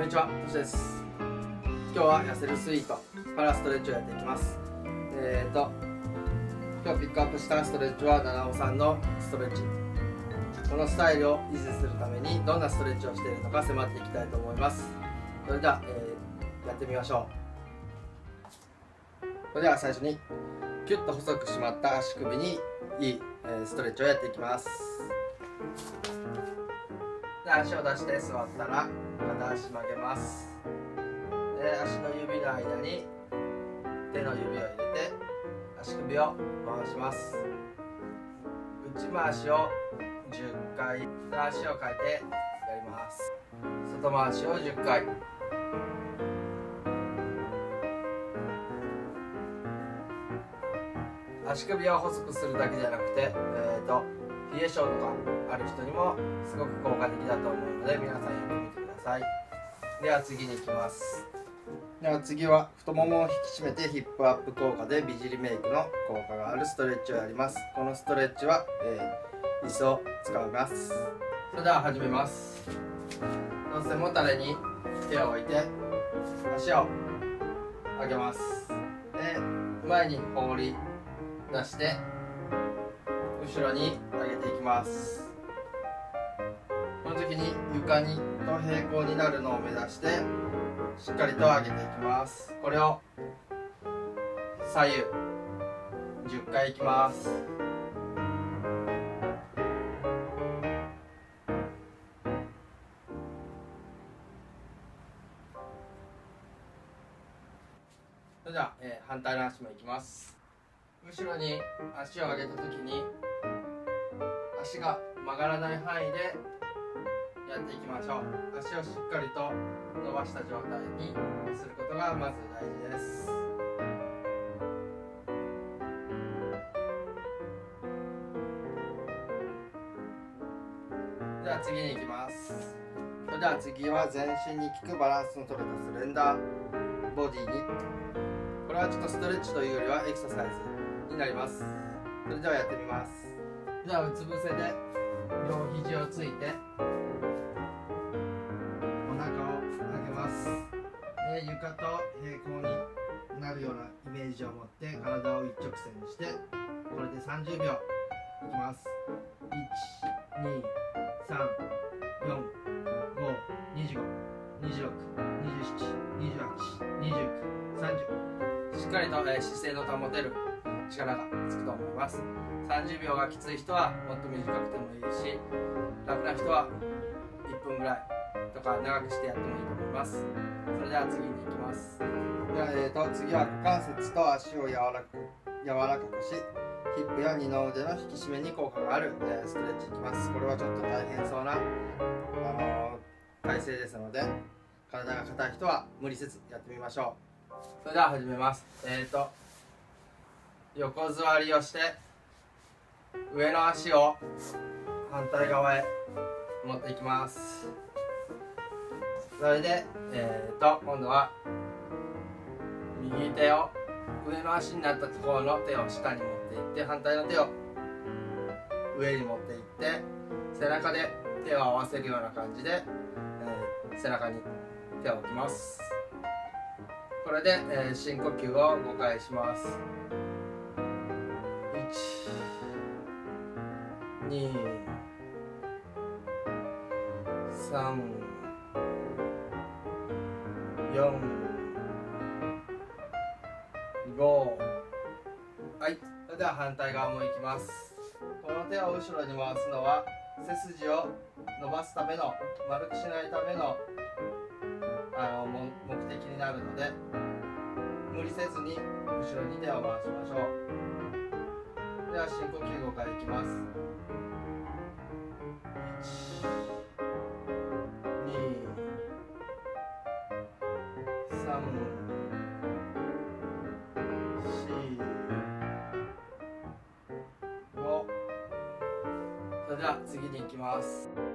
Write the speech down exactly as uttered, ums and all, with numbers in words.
んにちは、としです。今日は痩せるスイートからストレッチをやっていきます。えーと今日ピックアップしたストレッチは七尾さんのストレッチ。このスタイルを維持するためにどんなストレッチをしているのか迫っていきたいと思います。それでは、えー、やってみましょう。それでは最初にキュッと細く締まった足首にいい、えー、ストレッチをやっていきます。で、足を出して座ったら片足曲げます。で、足の指の間に手の指を入れて足首を回します。内回しをじゅっかい、で足を変えてやります。外回しをじゅっかい。足首を細くするだけじゃなくて、えーと冷え性とかある人にもすごく効果的だと思うので、皆さんやってみてください。では次に行きます。では次は太ももを引き締めてヒップアップ効果で美尻メイクの効果があるストレッチをやります。このストレッチは、えー、椅子を使います。それでは始めます。背もたれに手を置いて足を上げます。で、前に放り出して後ろに上げていきます。この時に床にと平行になるのを目指してしっかりと上げていきます。これを左右じゅっかいいきます。それでは、えー、反対の足もいきます。後ろに足を上げた時に足が曲がらない範囲でやっていきましょう。足をしっかりと伸ばした状態にすることがまず大事です。では次に行きます。それでは次は全身に効くバランスの取れたスレンダーボディに、これはちょっとストレッチというよりはエクササイズになります。それではやってみます。ではうつ伏せで両肘をついてお腹を上げます。で、床と平行になるようなイメージを持って体を一直線にして、これでさんじゅうびょういきます。いち、に、さん、よん、ご、にじゅうご、にじゅうろく、にじゅうなな、にじゅうはち、にじゅうきゅう、さんじゅう。しっかりと、えー、姿勢の保てる力がつくと思います。さんじゅうびょうがきつい人はもっと短くてもいいし、楽な人はいっぷんぐらいとか長くしてやってもいいと思います。それでは次に行きます。では、えー、と次は股関節と足を柔らかく柔らかくし、ヒップや二の腕の引き締めに効果がある、えー、ストレッチいきます。これはちょっと大変そうな、あのー、体勢ですので、体が硬い人は無理せずやってみましょう。それでは始めます。えーと横座りをして上の足を反対側へ持っていきます。それで、えー、と今度は右手を上の足になった方の手を下に持っていって、反対の手を上に持っていって背中で手を合わせるような感じで、えー、背中に手を置きます。これで、えー、深呼吸をごかいします。いち、に、さん、よん、ご。はい、それでは反対側もいきます。この手を後ろに回すのは背筋を伸ばすための、丸くしないためのあの目的になるので、無理せずに後ろに手を回しましょう。では深呼吸ごかいいきます。いち、に、さん、し、ご。それでは次に行きます。